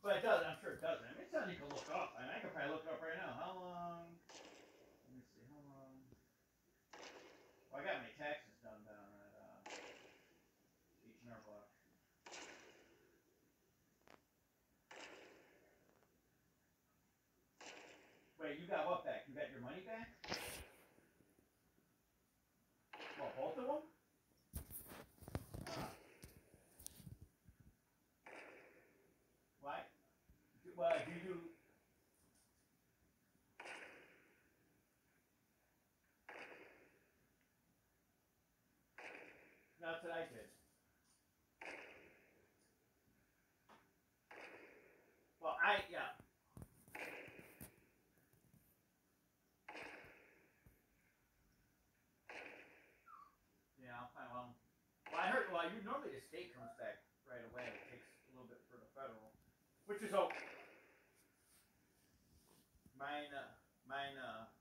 But it does. I'm sure it does. I mean, it's something you can look up. I mean, I could probably look it up right now. How long? Let me see. How long? Well, I got my taxes done down at H&R Block. Wait, you got what back? You got your money back? Well, both of them? Why? Well, do you? That's what I did. Well, yeah. Yeah, I'll find one. Well, I heard. Well, you normally the state comes back right away. It takes a little bit for the federal, which is okay. Mine.